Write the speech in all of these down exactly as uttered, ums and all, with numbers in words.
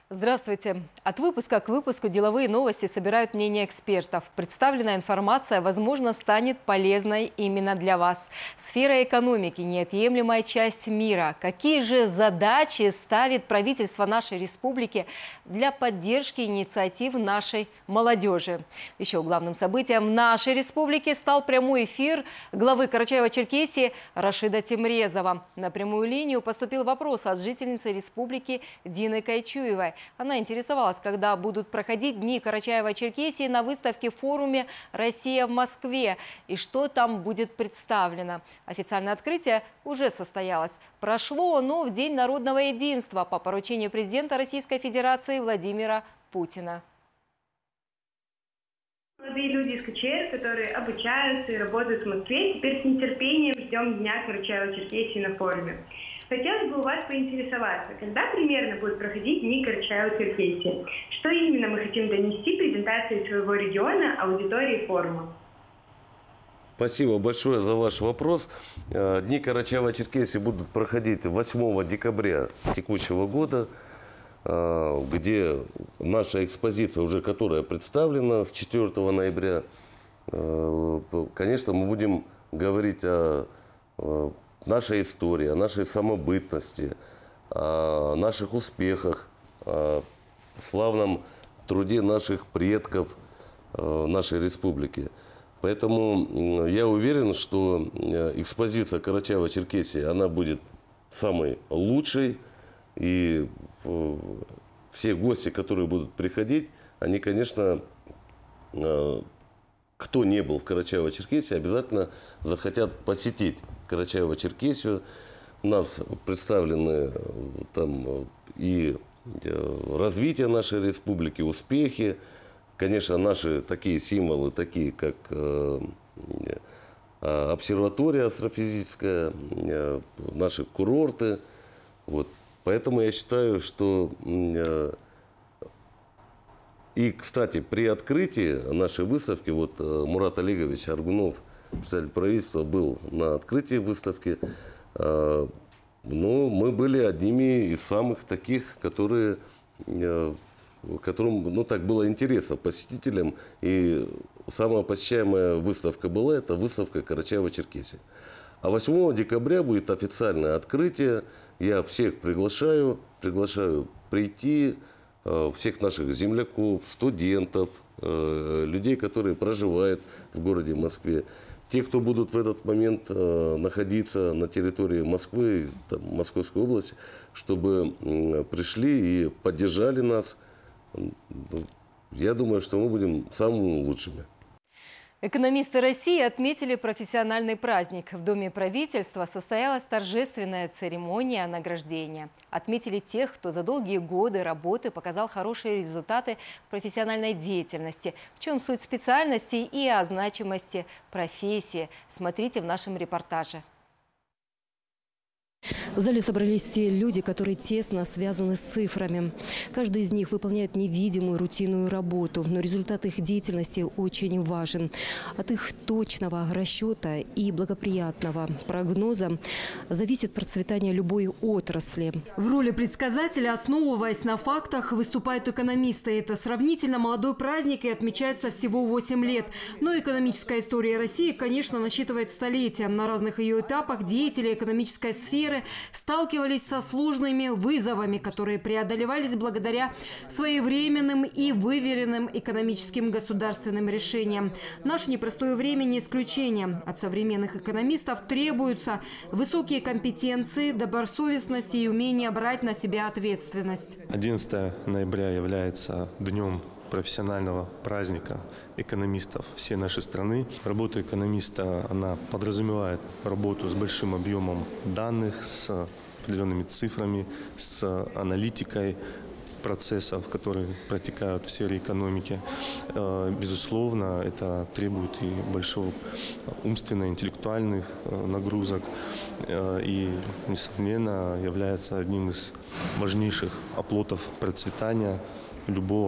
Здравствуйте. От выпуска к выпуску деловые новости собирают мнения экспертов. Представленная информация, возможно, станет полезной именно для вас. Сфера экономики – неотъемлемая часть мира. Какие же задачи ставит правительство нашей республики для поддержки инициатив нашей молодежи? Еще главным событием в нашей республике стал прямой эфир главы Карачаево-Черкесии Рашида Темрезова. На прямую линию поступил вопрос от жительницы республики Дины Кайчуевой. Она интересовалась, когда будут проходить дни Карачаево-Черкесии на выставке-форуме «Россия в Москве» и что там будет представлено. Официальное открытие уже состоялось. Прошло оно в День народного единства по поручению президента Российской Федерации Владимира Путина. Молодые люди из ка че эр, которые обучаются и работают в Москве, теперь с нетерпением ждем Дня Карачаево-Черкесии на форуме. Хотелось бы у вас поинтересоваться, когда примерно будут проходить дни Карачаево-Черкесии? Что именно мы хотим донести презентацией своего региона аудитории форума? Спасибо большое за ваш вопрос. Дни Карачаево-Черкесии будут проходить восьмого декабря текущего года, где наша экспозиция, уже которая представлена с четвёртого ноября, конечно, мы будем говорить о нашей истории, о нашей самобытности, о наших успехах, о славном труде наших предков нашей республики. Поэтому я уверен, что экспозиция Карачаево-Черкесии, она будет самой лучшей. И все гости, которые будут приходить, они, конечно, кто не был в Карачаево-Черкесии, обязательно захотят посетить Карачаево-Черкесию. У нас представлены там и развитие нашей республики, успехи. Конечно, наши такие символы, такие как обсерватория астрофизическая, наши курорты. Вот. Поэтому я считаю, что... И, кстати, при открытии нашей выставки, вот Мурат Олегович Аргунов, представитель правительства, был на открытии выставки. Но мы были одними из самых таких, которые, которым, ну, так было интересно посетителям. И самая посещаемая выставка была, это выставка Карачаево-Черкесии. А восьмого декабря будет официальное открытие. Я всех приглашаю, приглашаю прийти, всех наших земляков, студентов, людей, которые проживают в городе Москве. Те, кто будут в этот момент находиться на территории Москвы, там, Московской области, чтобы пришли и поддержали нас. Я думаю, что мы будем самыми лучшими. Экономисты России отметили профессиональный праздник. В Доме правительства состоялась торжественная церемония награждения. Отметили тех, кто за долгие годы работы показал хорошие результаты в профессиональной деятельности. В чем суть специальности и о значимости профессии. Смотрите в нашем репортаже. В зале собрались те люди, которые тесно связаны с цифрами. Каждый из них выполняет невидимую рутинную работу, но результат их деятельности очень важен. От их точного расчета и благоприятного прогноза зависит процветание любой отрасли. В роли предсказателя, основываясь на фактах, выступают экономисты. Это сравнительно молодой праздник и отмечается всего восемь лет. Но экономическая история России, конечно, насчитывает столетия. На разных ее этапах деятели экономической сферы сталкивались со сложными вызовами, которые преодолевались благодаря своевременным и выверенным экономическим государственным решениям. Наше непростое время не исключение. От современных экономистов требуются высокие компетенции, добросовестность и умение брать на себя ответственность. одиннадцатого ноября является днем профессионального праздника экономистов всей нашей страны. Работа экономиста, она подразумевает работу с большим объемом данных, с определенными цифрами, с аналитикой процессов, которые протекают в сфере экономики. Безусловно, это требует и большого умственно-интеллектуальных нагрузок и, несомненно, является одним из важнейших оплотов процветания любого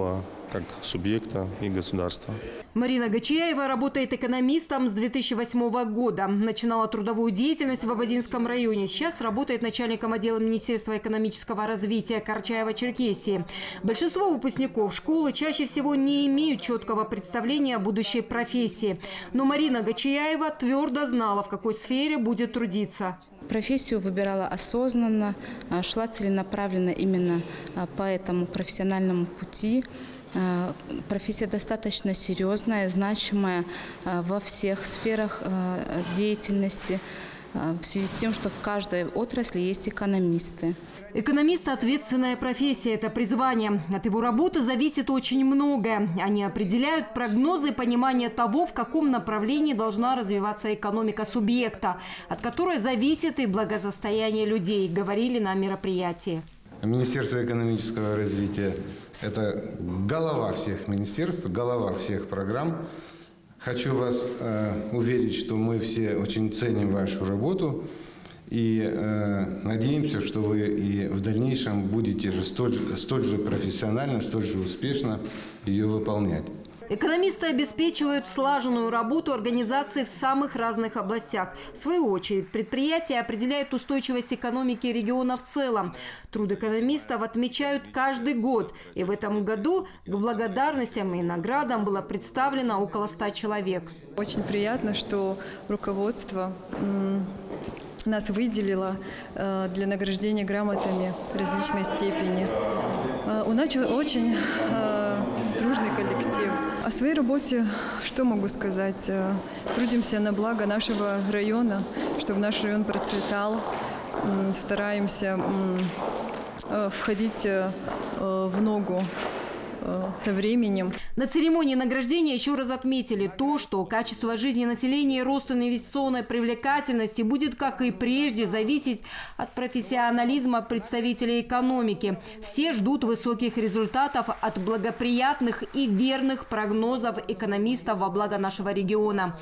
как субъекта и государства. Марина Гачияева работает экономистом с две тысячи восьмого года. Начинала трудовую деятельность в Ободзинском районе. Сейчас работает начальником отдела Министерства экономического развития Карачаево-Черкесии. Большинство выпускников школы чаще всего не имеют четкого представления о будущей профессии. Но Марина Гачияева твердо знала, в какой сфере будет трудиться. Профессию выбирала осознанно, шла целенаправленно именно по этому профессиональному пути. Профессия достаточно серьезная, значимая во всех сферах деятельности, в связи с тем, что в каждой отрасли есть экономисты. Экономист – ответственная профессия, это призвание. От его работы зависит очень многое. Они определяют прогнозы и понимание того, в каком направлении должна развиваться экономика субъекта, от которой зависит и благосостояние людей, говорили на мероприятии. Министерство экономического развития – это голова всех министерств, голова всех программ. Хочу вас э, уверить, что мы все очень ценим вашу работу и э, надеемся, что вы и в дальнейшем будете же столь, столь же профессионально, столь же успешно ее выполнять. Экономисты обеспечивают слаженную работу организаций в самых разных областях. В свою очередь, предприятия определяют устойчивость экономики региона в целом. Труд экономистов отмечают каждый год. И в этом году к благодарностям и наградам было представлено около ста человек. Очень приятно, что руководство нас выделило для награждения грамотами различной степени. У нас очень дружный коллектив. О своей работе что могу сказать? Трудимся на благо нашего района, чтобы наш район процветал. Стараемся входить в ногу со временем. На церемонии награждения еще раз отметили то, что качество жизни населения и рост инвестиционной привлекательности будет, как и прежде, зависеть от профессионализма представителей экономики. Все ждут высоких результатов от благоприятных и верных прогнозов экономистов во благо нашего региона.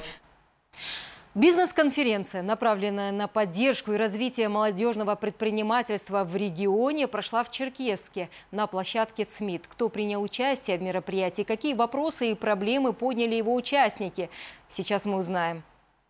Бизнес-конференция, направленная на поддержку и развитие молодежного предпринимательства в регионе, прошла в Черкесске на площадке ЦМИД. Кто принял участие в мероприятии, какие вопросы и проблемы подняли его участники, сейчас мы узнаем.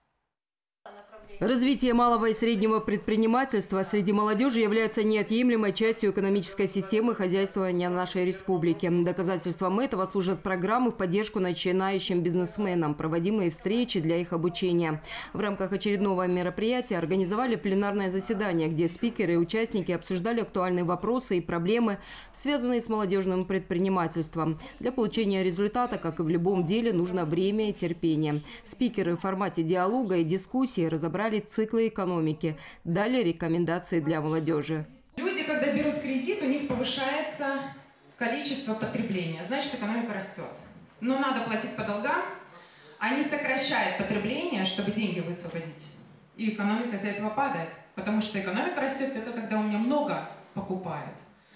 Развитие малого и среднего предпринимательства среди молодежи является неотъемлемой частью экономической системы хозяйствования нашей республики. Доказательством этого служат программы в поддержку начинающим бизнесменам, проводимые встречи для их обучения. В рамках очередного мероприятия организовали пленарное заседание, где спикеры и участники обсуждали актуальные вопросы и проблемы, связанные с молодежным предпринимательством. Для получения результата, как и в любом деле, нужно время и терпение. Спикеры в формате диалога и дискуссии разобрали циклы экономики, дали рекомендации для молодежи. Люди, когда берут кредит, у них повышается количество потребления, значит, экономика растет. Но надо платить по долгам, они сокращают потребление, чтобы деньги высвободить. И экономика из-за этого падает, потому что экономика растет только когда у меня много покупают,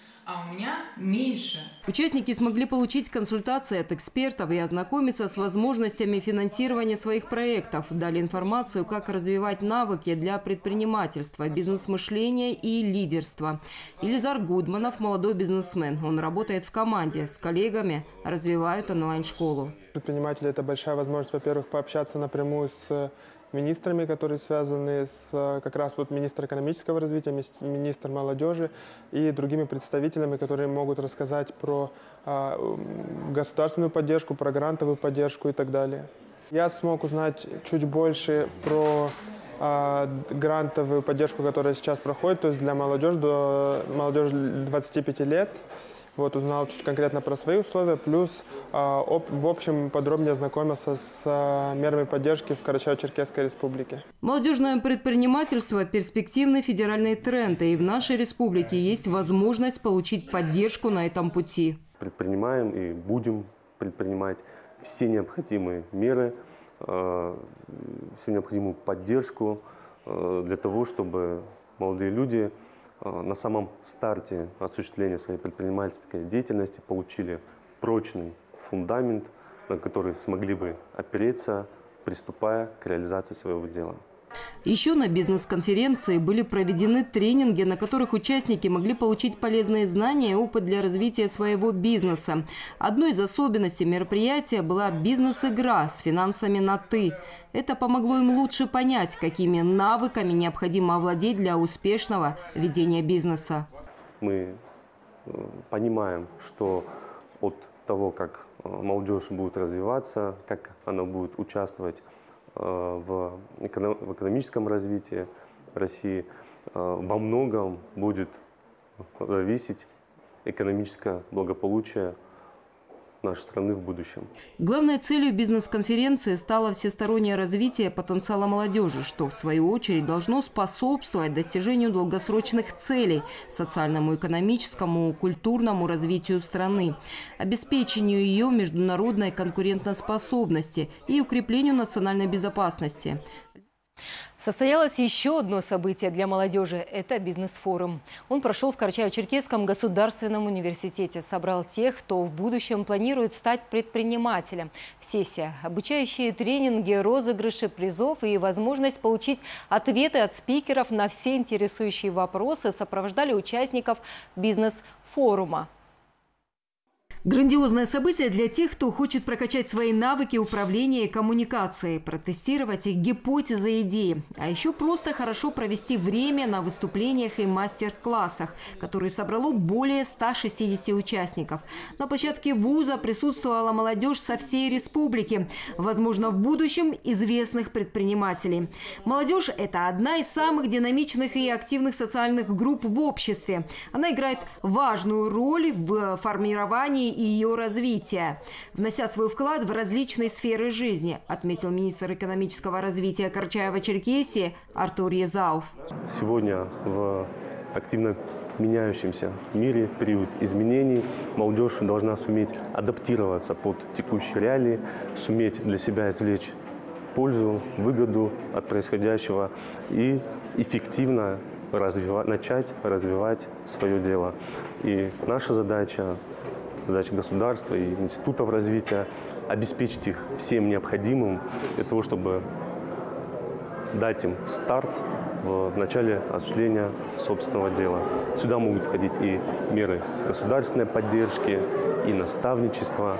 а у меня меньше. Участники смогли получить консультации от экспертов и ознакомиться с возможностями финансирования своих проектов. Дали информацию, как развивать навыки для предпринимательства, бизнес-мышления и лидерства. Илизар Гудманов – молодой бизнесмен. Он работает в команде. С коллегами развивают онлайн-школу. Предприниматели – это большая возможность, во-первых, пообщаться напрямую с министрами, которые связаны с как раз вот министр экономического развития, министр молодежи и другими представителями, которые могут рассказать про а, государственную поддержку, про грантовую поддержку и так далее. Я смог узнать чуть больше про а, грантовую поддержку, которая сейчас проходит, то есть для молодежи до молодежи двадцати пяти лет. Вот, узнал чуть конкретно про свои условия, плюс а, об, в общем подробнее ознакомился с а, мерами поддержки в Карачаево-Черкесской республике. Молодежное предпринимательство – перспективный федеральный тренд, и в нашей республике есть возможность получить поддержку на этом пути. Предпринимаем и будем предпринимать все необходимые меры, э, всю необходимую поддержку э, для того, чтобы молодые люди на самом старте осуществления своей предпринимательской деятельности получили прочный фундамент, на который смогли бы опереться, приступая к реализации своего дела. Еще на бизнес-конференции были проведены тренинги, на которых участники могли получить полезные знания и опыт для развития своего бизнеса. Одной из особенностей мероприятия была бизнес-игра с финансами на «ты». Это помогло им лучше понять, какими навыками необходимо овладеть для успешного ведения бизнеса. Мы понимаем, что от того, как молодежь будет развиваться, как она будет участвовать в экономическом развитии России, во многом будет зависеть экономическое благополучие нашей страны в будущем. Главной целью бизнес-конференции стало всестороннее развитие потенциала молодежи, что, в свою очередь, должно способствовать достижению долгосрочных целей – социальному, экономическому, культурному развитию страны, обеспечению ее международной конкурентоспособности и укреплению национальной безопасности. Состоялось еще одно событие для молодежи – это бизнес-форум. Он прошел в Карачаево-Черкесском государственном университете. Собрал тех, кто в будущем планирует стать предпринимателем. Сессия, обучающие тренинги, розыгрыши призов и возможность получить ответы от спикеров на все интересующие вопросы сопровождали участников бизнес-форума. Грандиозное событие для тех, кто хочет прокачать свои навыки управления и коммуникации, протестировать их гипотезы и идеи, а еще просто хорошо провести время на выступлениях и мастер-классах, которые собрало более ста шестидесяти участников. На площадке вуза присутствовала молодежь со всей республики, возможно, в будущем известных предпринимателей. Молодежь – это одна из самых динамичных и активных социальных групп в обществе. Она играет важную роль в формировании и ее развития, внося свой вклад в различные сферы жизни, отметил министр экономического развития Карачаево-Черкесии Артур Езауф. Сегодня в активно меняющемся мире, в период изменений, молодежь должна суметь адаптироваться под текущие реалии, суметь для себя извлечь пользу, выгоду от происходящего и эффективно развивать, начать развивать свое дело. И наша задача, задача государства и институтов развития – обеспечить их всем необходимым для того, чтобы дать им старт в начале осуществления собственного дела. Сюда могут входить и меры государственной поддержки, и наставничество,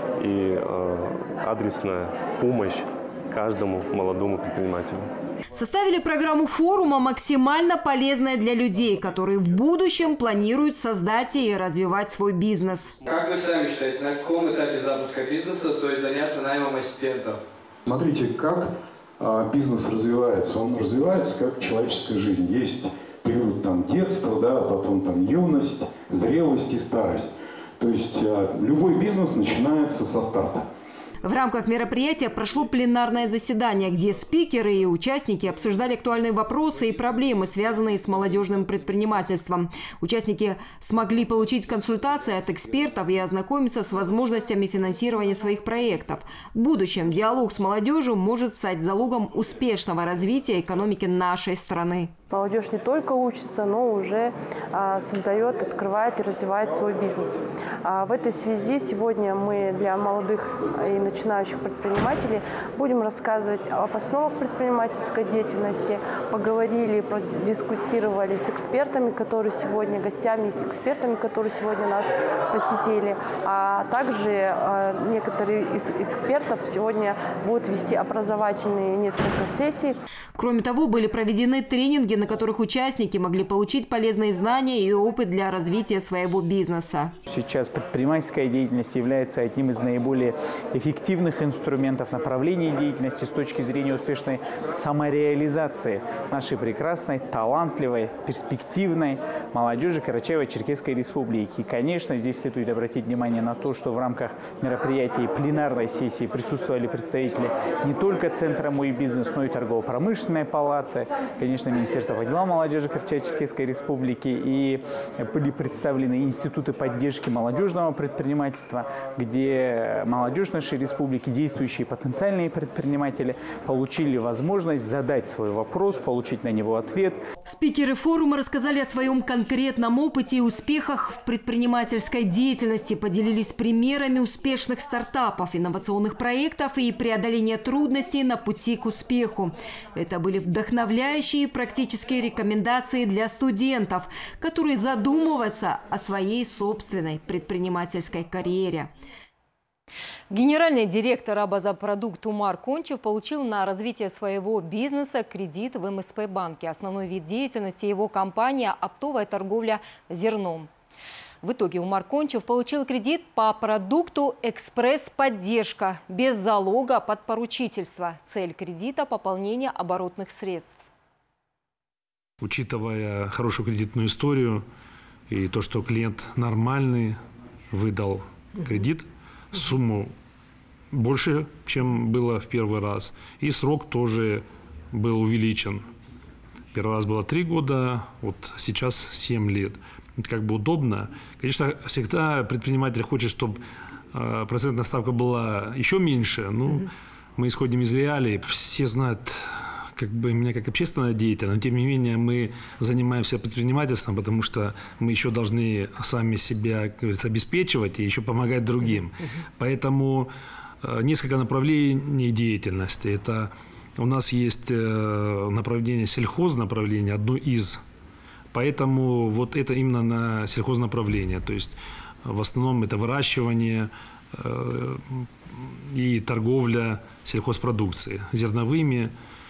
и э, адресная помощь каждому молодому предпринимателю. Составили программу форума максимально полезная для людей, которые в будущем планируют создать и развивать свой бизнес. Как вы сами считаете, на каком этапе запуска бизнеса стоит заняться наймом ассистентов? Смотрите, как а, бизнес развивается. Он развивается как человеческая жизнь. Есть период там, детства, да, потом там, юность, зрелость и старость. То есть а, любой бизнес начинается со старта. В рамках мероприятия прошло пленарное заседание, где спикеры и участники обсуждали актуальные вопросы и проблемы, связанные с молодежным предпринимательством. Участники смогли получить консультации от экспертов и ознакомиться с возможностями финансирования своих проектов. В будущем диалог с молодежью может стать залогом успешного развития экономики нашей страны. Молодежь не только учится, но уже а, создает, открывает и развивает свой бизнес. А в этой связи сегодня мы для молодых и начинающих предпринимателей будем рассказывать об основах предпринимательской деятельности, поговорили, продискутировали с экспертами, которые сегодня гостями, с экспертами, которые сегодня нас посетили, а также а, некоторые из экспертов сегодня будут вести образовательные несколько сессий. Кроме того, были проведены тренинги, на которых участники могли получить полезные знания и опыт для развития своего бизнеса. Сейчас предпринимательская деятельность является одним из наиболее эффективных инструментов направления деятельности с точки зрения успешной самореализации нашей прекрасной, талантливой, перспективной молодежи Карачаево-Черкесской республики. И, конечно, здесь следует обратить внимание на то, что в рамках мероприятий пленарной сессии присутствовали представители не только Центра «Мой бизнес», но и торгово-промышленной палаты, конечно, Министерства по делам молодежи Карачаево-Черкесской республики, и были представлены институты поддержки молодежного предпринимательства, где молодежь нашей республики республики действующие потенциальные предприниматели получили возможность задать свой вопрос, получить на него ответ. Спикеры форума рассказали о своем конкретном опыте и успехах в предпринимательской деятельности, поделились примерами успешных стартапов, инновационных проектов и преодоления трудностей на пути к успеху. Это были вдохновляющие практические рекомендации для студентов, которые задумываются о своей собственной предпринимательской карьере. Генеральный директор Абазапродукт Умар Кончев получил на развитие своего бизнеса кредит в эм эс пэ банке. Основной вид деятельности его компании – оптовая торговля зерном. В итоге Умар Кончев получил кредит по продукту «Экспресс-поддержка» без залога под поручительство. Цель кредита – пополнение оборотных средств. Учитывая хорошую кредитную историю и то, что клиент нормальный, выдал кредит, сумму больше, чем было в первый раз. И срок тоже был увеличен. Первый раз было три года, вот сейчас семь лет. Это как бы удобно. Конечно, всегда предприниматель хочет, чтобы э, процентная ставка была еще меньше. Ну, mm-hmm. мы исходим из реалий. Все знают, как бы, меня как общественного деятеля, но тем не менее мы занимаемся предпринимательством, потому что мы еще должны сами себя, как говорится, обеспечивать и еще помогать другим. Mm-hmm. Поэтому э, несколько направлений деятельности. Это у нас есть э, направление сельхознаправление, одно из. Поэтому вот это именно на сельхознаправление. То есть в основном это выращивание э, и торговля сельхозпродукцией. Зерновыми,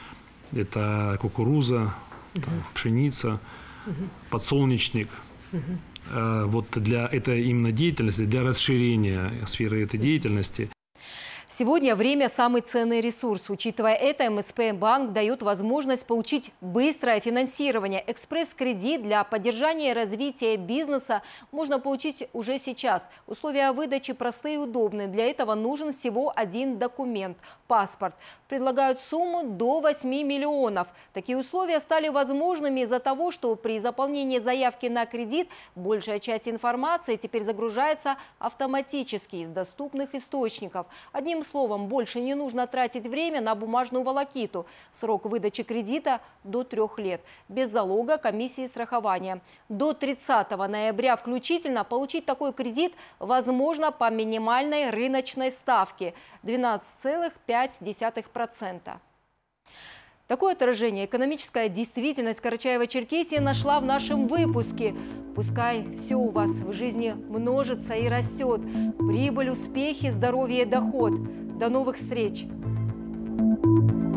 это кукуруза, uh-huh. там, пшеница, uh-huh. подсолнечник. Uh-huh. Э, вот для этой именно деятельности, для расширения сферы этой деятельности. Сегодня время – самый ценный ресурс. Учитывая это, эм эс пэ банк дает возможность получить быстрое финансирование. Экспресс-кредит для поддержания и развития бизнеса можно получить уже сейчас. Условия выдачи простые и удобные. Для этого нужен всего один документ – паспорт. Предлагают сумму до восьми миллионов. Такие условия стали возможными из-за того, что при заполнении заявки на кредит большая часть информации теперь загружается автоматически из доступных источников. Одним словом, больше не нужно тратить время на бумажную волокиту. Срок выдачи кредита до трех лет. Без залога, комиссии страхования. До тридцатого ноября включительно получить такой кредит возможно по минимальной рыночной ставке – двенадцать целых пять десятых процента. Такое отражение экономическая действительность Карачаево-Черкесии нашла в нашем выпуске. Пускай все у вас в жизни множится и растет. Прибыль, успехи, здоровье и доход. До новых встреч!